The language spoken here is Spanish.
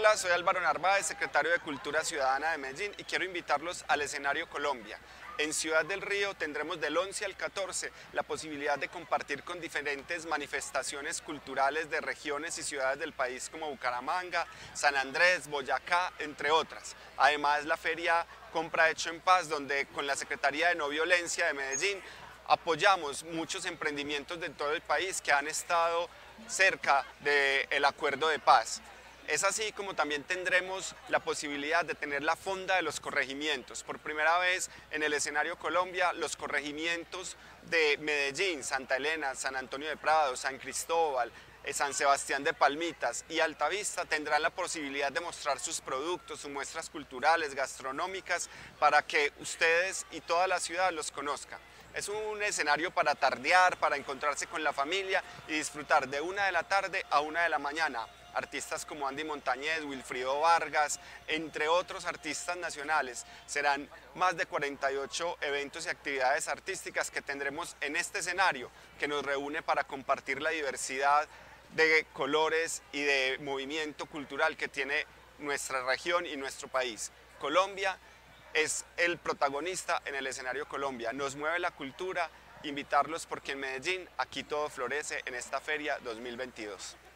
Hola, soy Álvaro Narváez, secretario de Cultura Ciudadana de Medellín y quiero invitarlos al escenario Colombia. En Ciudad del Río tendremos del 11 al 14 la posibilidad de compartir con diferentes manifestaciones culturales de regiones y ciudades del país como Bucaramanga, San Andrés, Boyacá, entre otras. Además, la feria Compra Hecho en Paz, donde con la Secretaría de No Violencia de Medellín apoyamos muchos emprendimientos de todo el país que han estado cerca del acuerdo de paz. Es así como también tendremos la posibilidad de tener la fonda de los corregimientos. Por primera vez en el escenario Colombia, los corregimientos de Medellín, Santa Elena, San Antonio de Prado, San Cristóbal, San Sebastián de Palmitas y Altavista tendrán la posibilidad de mostrar sus productos, sus muestras culturales, gastronómicas, para que ustedes y toda la ciudad los conozcan. Es un escenario para tardear, para encontrarse con la familia y disfrutar de 1 de la tarde a 1 de la mañana. Artistas como Andy Montañez, Wilfrido Vargas, entre otros artistas nacionales. Serán más de 48 eventos y actividades artísticas que tendremos en este escenario, que nos reúne para compartir la diversidad de colores y de movimiento cultural que tiene nuestra región y nuestro país. Colombia es el protagonista en el escenario Colombia. Nos mueve la cultura, invitarlos porque en Medellín aquí todo florece en esta feria 2022.